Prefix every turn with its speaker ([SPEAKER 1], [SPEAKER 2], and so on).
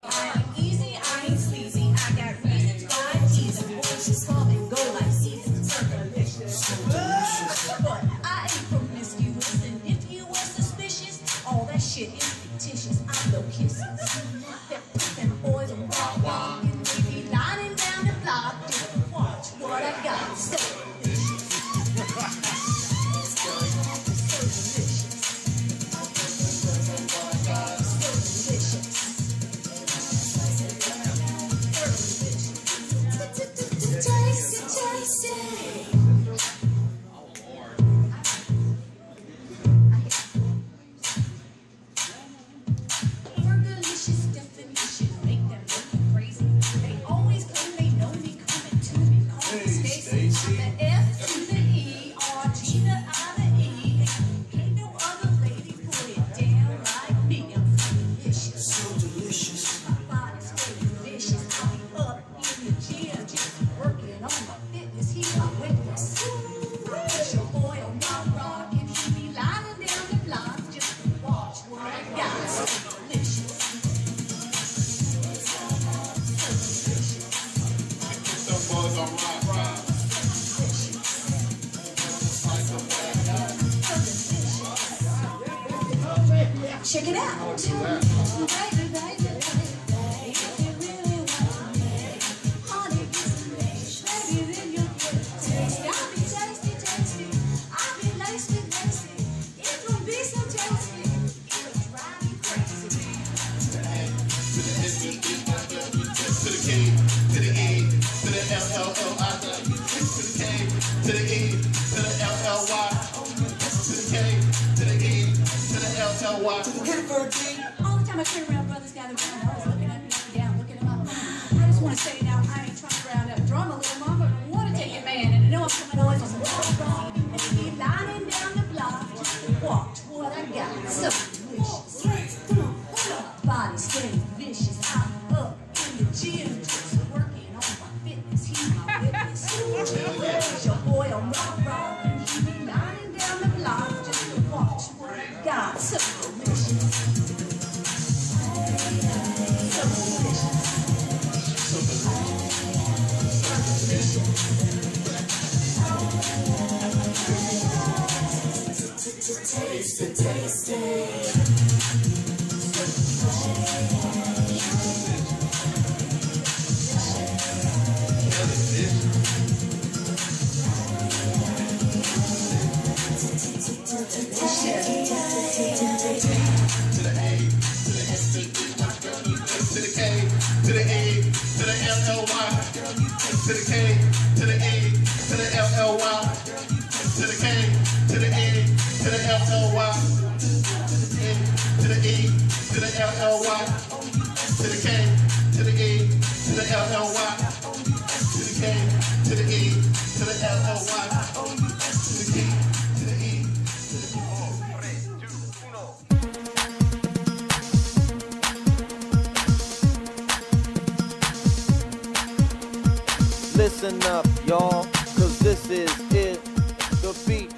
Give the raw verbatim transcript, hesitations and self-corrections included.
[SPEAKER 1] I ain't easy, I ain't sleazy. I got reasons why it's easy. Boys come and go like seasons. But I ain't promiscuous, and if you were suspicious, all that shit is fictitious. I blow kisses. That them boys are raw, raw, and we be lining down the block. Just watch what I got. So delicious. So delicious. Check it out. Baby, baby, baby, if you really want me, honey, baby, then you'll get tasty. I'll be tasty, tasty. I'll be lacey, lacey. It will be so tasty. It'll drive me crazy.
[SPEAKER 2] To the A, to the S, to the E, to the K, to the E, to the L L L I, to the K, to the E, to the L L Y, to the K, to the E, to the L L Y, to the K for a D.
[SPEAKER 1] All the time I turn around, brothers gather around, always looking at me up and down, looking them up. I just want to say now, I ain't trying to round up drum a little more, but I want to take it, man, and I know I'm coming always on some wrong. And be lining down the block, just to watch what I got. So delicious. Come on, hold up, body stay vicious. I'm up in the gym, just working on my fitness. He's my witness. Where's your boy on rock rock? And he be lining down the block, just to watch what I got. So delicious.
[SPEAKER 2] Taste it, taste it. To the A, to the S, to the E, to the K, to the E, to the L L Y, to the K, to the E, to the L L Y, to the K, to the E, to the L L Y, to the E, to the L L Y, to the K, to the E, to the L L Y, to the K, to the E, to the L L Y, to the K, to the E, to the
[SPEAKER 3] Listen up, y'all, cause this is it, the beat.